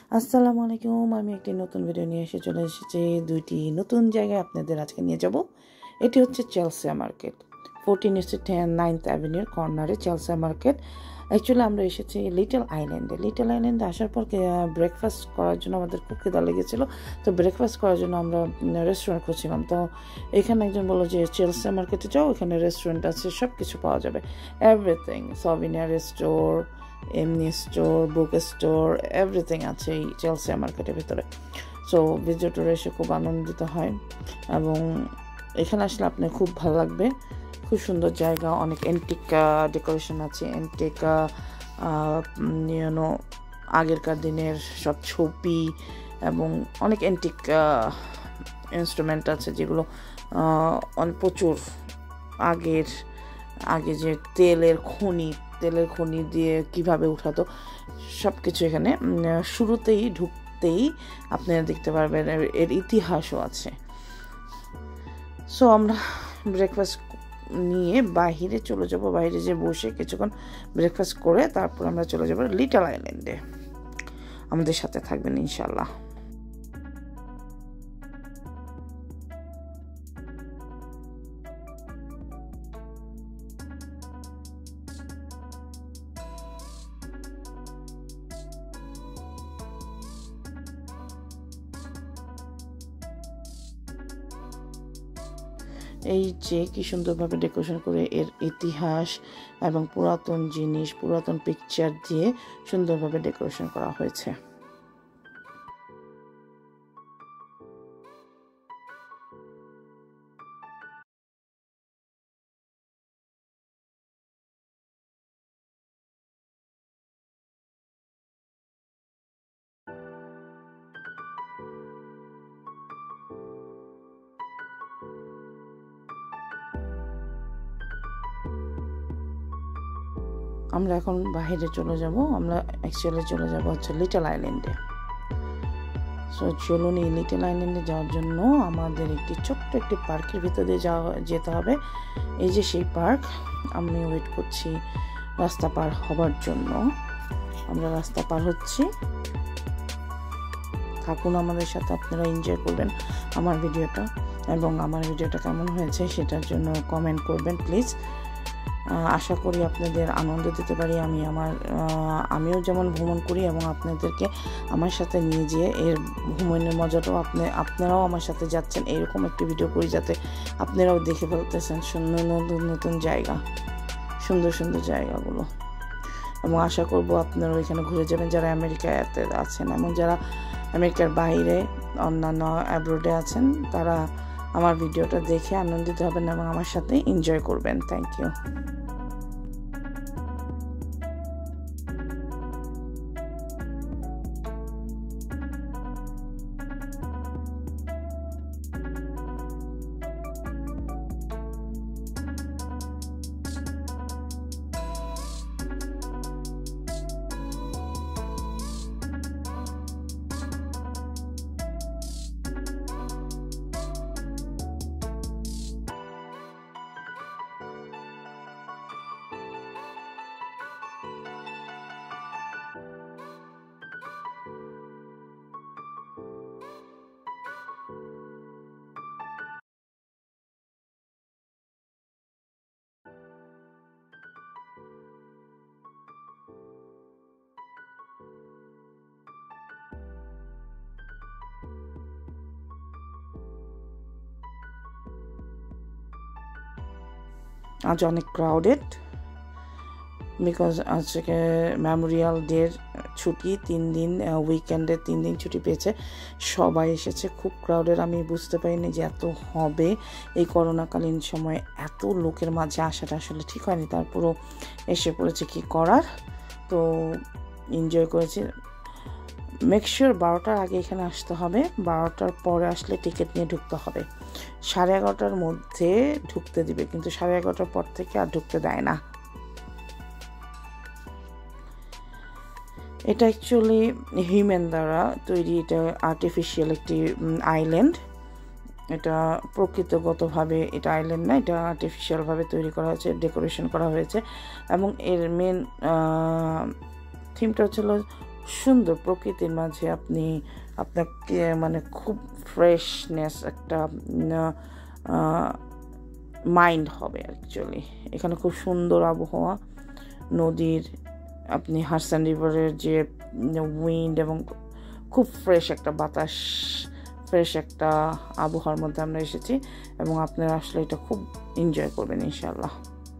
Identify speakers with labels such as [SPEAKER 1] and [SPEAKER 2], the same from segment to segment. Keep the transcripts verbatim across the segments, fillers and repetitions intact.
[SPEAKER 1] আসসালামু আলাইকুম। আমি একটি নতুন ভিডিও নিয়ে এসে চলে এসেছি দুইটি নতুন জায়গায় আপনাদের আজকে নিয়ে যাব। এটি হচ্ছে Chelsea market, fourteen east ten ninth অ্যাভিনিউর কর্নারে চেলসিয়া মার্কেট। অ্যাকচুয়ালি আমরা এসেছি লিটল আইল্যান্ডে। লিটল আইল্যান্ডে আসার পর ব্রেকফাস্ট করার জন্য আমাদের খুব খিদা লেগেছিলো, তো ব্রেকফাস্ট করার জন্য আমরা রেস্টুরেন্ট খুঁজছিলাম। তো এখানে একজন বললো যে চেলসিয়া মার্কেটে যাও, এখানে রেস্টুরেন্ট আছে, সব কিছু পাওয়া যাবে, এভরিথিং, সভিনিয়ার স্টোর, এমনি স্টোর, বুক স্টোর, এভরিথিং আছে এই চেলসিয়া মার্কেটের ভিতরে। সো ভিজিটর এসে খুব আনন্দিত হয় এবং এখানে আসলে আপনার খুব ভালো লাগবে। খুব সুন্দর জায়গা, অনেক অ্যান্টিক ডেকোরেশন আছে, অ্যান্টিক ইউনো আগেরকার দিনের সব ছবি এবং অনেক অ্যান্টিক ইনস্ট্রুমেন্ট আছে যেগুলো অনেক প্রচুর আগের আগে যে তেলের খনি তেলের খনি দিয়ে কিভাবে উঠাতো সব কিছু এখানে শুরুতেই ঢুকতেই আপনারা দেখতে পারবেন, এর ইতিহাসও আছে। সো আমরা ব্রেকফাস্ট নিয়ে বাহিরে চলে যাব, বাইরে যে বসে কিছুক্ষণ ব্রেকফাস্ট করে তারপর আমরা চলে যাব লিটল আইল্যান্ডে। আমাদের সাথে থাকবেন ইনশাল্লাহ। এই যে কি সুন্দরভাবে ডেকোরেশন করে এর ইতিহাস এবং পুরাতন জিনিস, পুরাতন পিকচার দিয়ে সুন্দরভাবে ডেকোরেশন করা হয়েছে। আমরা এখন বাইরে চলে যাব, আমরা অ্যাকচুয়ালি চলে যাব হচ্ছে লিটল আইল্যান্ডে। সো চলুন, এই লিটল আইল্যান্ডে যাওয়ার জন্য আমাদের একটি ছোট্ট একটি পার্কের ভিতরে যাওয়া যেতে হবে। এই যে সেই পার্ক, আমি ওয়েট করছি রাস্তা পার হবার জন্য। আমরা রাস্তা পার হচ্ছি, থাকুন আমাদের সাথে, আপনারা এনজয় করবেন আমার ভিডিওটা এবং আমার ভিডিওটা কেমন হয়েছে সেটার জন্য কমেন্ট করবেন প্লিজ। আশা করি আপনাদের আনন্দ দিতে পারি। আমি আমার আমিও যেমন ভ্রমণ করি এবং আপনাদেরকে আমার সাথে নিয়ে যেয়ে এর ভ্রমণের মজাটাও আপনি আপনারাও আমার সাথে যাচ্ছেন, এরকম একটি ভিডিও করি যাতে আপনারাও দেখে ফেলতেছেন সুন্দর নতুন নতুন জায়গা, সুন্দর সুন্দর জায়গাগুলো। এবং আশা করব আপনারা ওইখানে ঘুরে যাবেন যারা আমেরিকাতে আছেন এবং যারা আমেরিকার বাইরে অন্যান্য অ্যাব্রোডে আছেন, তারা আমার ভিডিওটা দেখে আনন্দিত হবেন এবং আমার সাথে এনজয় করবেন। Thank you. আজ অনেক ক্রাউডেড, বিকজ আজকে মেমোরিয়াল ডের ছুটি, তিন দিন উইকেন্ডে তিন দিন ছুটি পেয়েছে, সবাই এসেছে। খুব ক্রাউডেড, আমি বুঝতে পারিনি যে এত হবে। এই করোনাকালীন সময়ে এত লোকের মাঝে আসাটা আসলে ঠিক হয়নি, তারপরও এসে পড়েছে, কি করার। তো এনজয় করেছি। মেকশিওর বারোটার আগে এখানে আসতে হবে, বারোটার পরে আসলে টিকিট নিয়ে ঢুকতে হবে। সাড়ে এগারোটার মধ্যে ঢুকতে দিবে, কিন্তু সাড়ে এগারোটার পর থেকে আর ঢুকতে দেয় না। এটা অ্যাকচুয়ালি হিউম্যান দ্বারা তৈরি, এটা আর্টিফিশিয়াল একটি আইল্যান্ড। এটা প্রকৃতিগতভাবে এটা আইল্যান্ড না, এটা আর্টিফিশিয়ালভাবে তৈরি করা হয়েছে, ডেকোরেশন করা হয়েছে এবং এর মেন থিমটা হচ্ছিল সুন্দর প্রকৃতির মাঝে আপনি আপনাকে মানে খুব ফ্রেশনেস একটা মাইন্ড হবে অ্যাকচুয়ালি। এখানে খুব সুন্দর আবহাওয়া, নদীর আপনি হাডসন রিভারের যে উইন্ড এবং খুব ফ্রেশ একটা বাতাস, ফ্রেশ একটা আবহাওয়ার মধ্যে আমরা এসেছি এবং আপনারা আসলে এটা খুব এনজয় করবেন ইনশাআল্লাহ।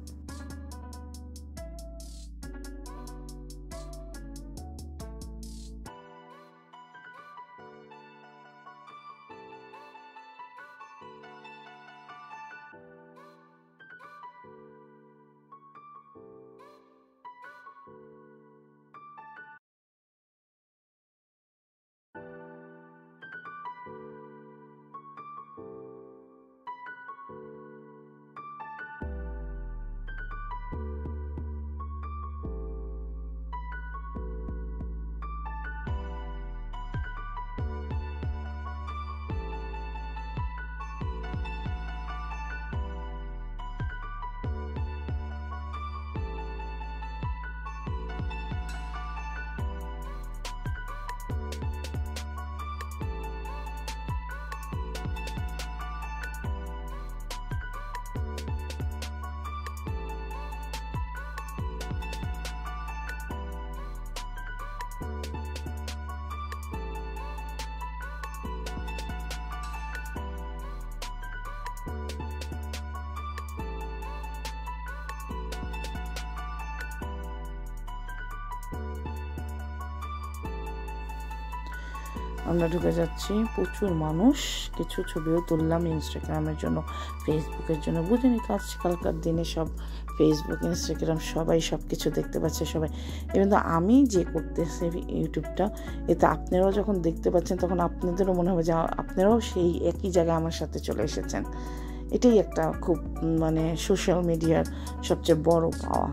[SPEAKER 1] আমরা ঢুকে যাচ্ছি, প্রচুর মানুষ, কিছু ছবিও তুললাম ইনস্টাগ্রামের জন্য, ফেসবুকের জন্য। বুঝিনি আজকালকার দিনে সব ফেসবুক ইনস্টাগ্রাম সবাই সব কিছু দেখতে পাচ্ছে সবাই। কিন্তু আমি যে করতেছি ইউটিউবটা, এতে আপনারাও যখন দেখতে পাচ্ছেন তখন আপনাদেরও মনে হবে যে আপনারাও সেই একই জায়গায় আমার সাথে চলে এসেছেন। এটাই একটা খুব মানে সোশ্যাল মিডিয়ার সবচেয়ে বড় পাওয়া।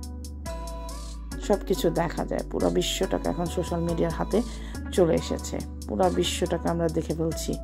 [SPEAKER 1] সব কিছু দেখা যায়, পুরো বিশ্বটাকে এখন সোশ্যাল মিডিয়ার হাতে চলে এসেছে, পুরো বিশ্বটাকে আমরা দেখে ফেলছি।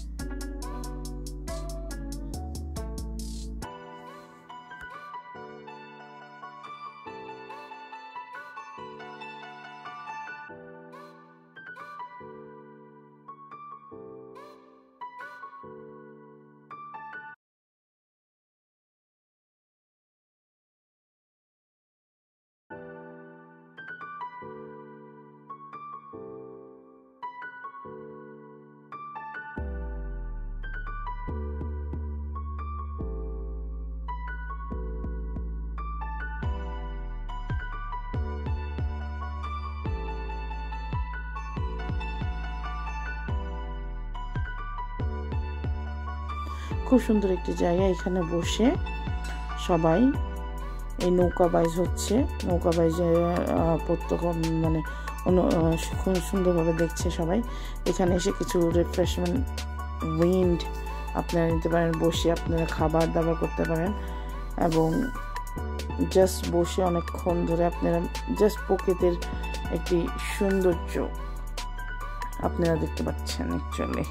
[SPEAKER 1] খুব সুন্দর একটি জায়গা, এখানে বসে সবাই এই নৌকা বাইজ হচ্ছে, নৌকা বাইজে প্রত্যেক মানে খুব সুন্দরভাবে দেখছে সবাই। এখানে এসে কিছু রিফ্রেশমেন্ট উইন্ড আপনারা নিতে পারেন, বসে আপনারা খাবার দাবার করতে পারেন এবং জাস্ট বসে অনেকক্ষণ ধরে আপনারা জাস্ট প্রকৃতির একটি সৌন্দর্য আপনারা দেখতে পাচ্ছেন অ্যাকচুয়ালি।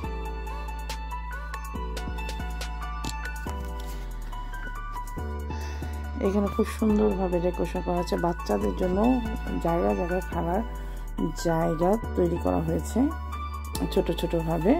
[SPEAKER 1] এখানে খুব সুন্দরভাবে ডেকোরেশন করা হয়েছে, বাচ্চাদের জন্য জায়গা জায়গায় খেলার জায়গা তৈরি করা হয়েছে ছোট ছোট ভাবে,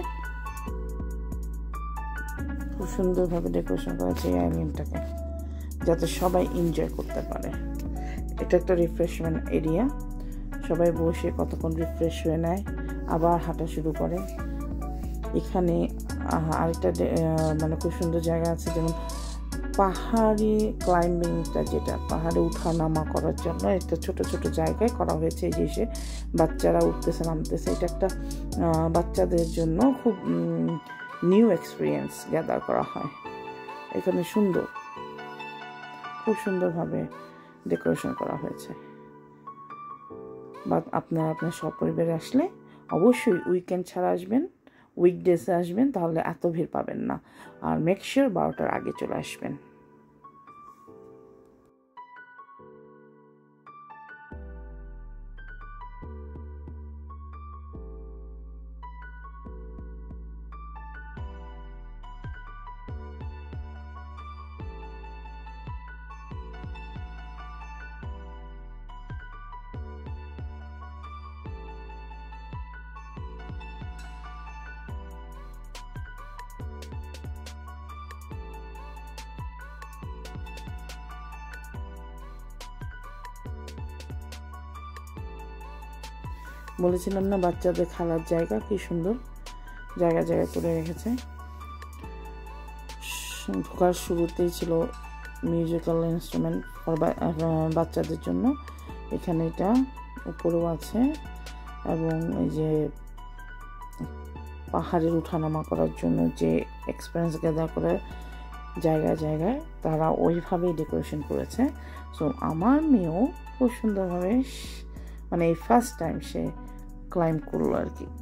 [SPEAKER 1] খুব সুন্দরভাবে ডেকোরেশন করা হয়েছে এই আইল্যান্ডটাকে, যাতে সবাই এনজয় করতে পারে। এটা একটা রিফ্রেশমেন্ট এরিয়া, সবাই বসে কতক্ষণ রিফ্রেশ হয়ে নেয়, আবার হাঁটা শুরু করে। এখানে আরেকটা মানে খুব সুন্দর জায়গা আছে, যেমন পাহাড়ি ক্লাইম্বিংটা, যেটা পাহাড়ে উঠা নামা করার জন্য একটা ছোট ছোট জায়গায় করা হয়েছে। এই যে সে বাচ্চারা উঠতেছে নামতেছে, এটা একটা বাচ্চাদের জন্য খুব নিউ এক্সপিরিয়েন্স গ্যাদার করা হয়। এখানে সুন্দর, খুব সুন্দরভাবে ডেকোরেশন করা হয়েছে। বা আপনারা আপনার সপরিবারে আসলে অবশ্যই উইকেন্ড ছাড়া আসবেন, উইকডেজে আসবেন, তাহলে এত ভিড় পাবেন না। আর মেক শিওর বারোটার আগে চলে আসবেন। বলেছিলাম না বাচ্চাদের খেলার জায়গা কি সুন্দর জায়গা জায়গা করে রেখেছে। ঢোকার শুরুতেই ছিল মিউজিক্যাল ইনস্ট্রুমেন্ট বাচ্চাদের জন্য। এখানে এটা উপরেও আছে এবং এই যে পাহাড়ের উঠানামা করার জন্য যে এক্সপিরিয়েন্স গ্যাদার করে জায়গায় জায়গায় তারা ওইভাবেই ডেকোরেশন করেছে। সো আমার মেয়েও খুব সুন্দরভাবে মানে এই ফার্স্ট টাইম সে ক্লাইম্ব করলো আর কি।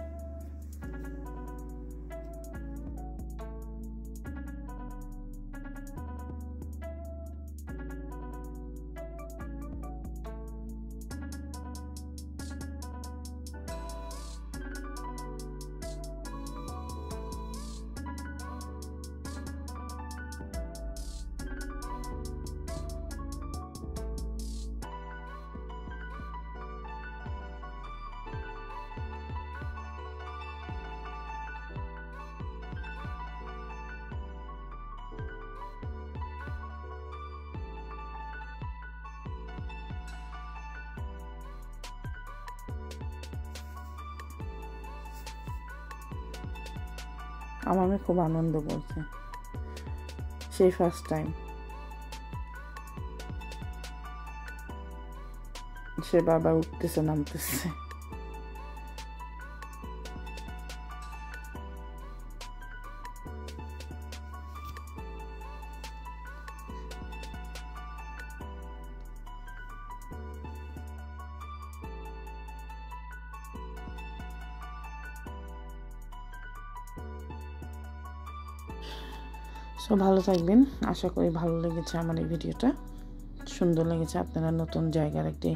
[SPEAKER 1] আমার মেয়ে খুব আনন্দ করছে, সেই ফার্স্ট টাইম সে বারবার উঠতেছে নামতেছে। সো ভালো থাকবেন, আশা করি ভালো লেগেছে আমার এই ভিডিওটা, সুন্দর লেগেছে, আপনারা নতুন জায়গার একটি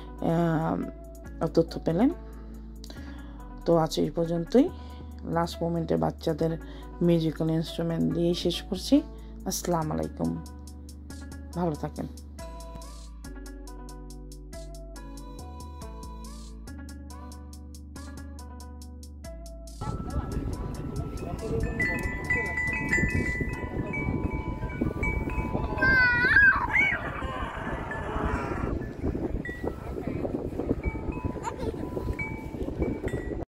[SPEAKER 1] তথ্য পেলেন। তো আজ এই পর্যন্তই, লাস্ট মোমেন্টে বাচ্চাদের মিউজিক্যাল ইনস্ট্রুমেন্ট দিয়েই শেষ করছি। আসসালামু আলাইকুম, ভালো থাকেন।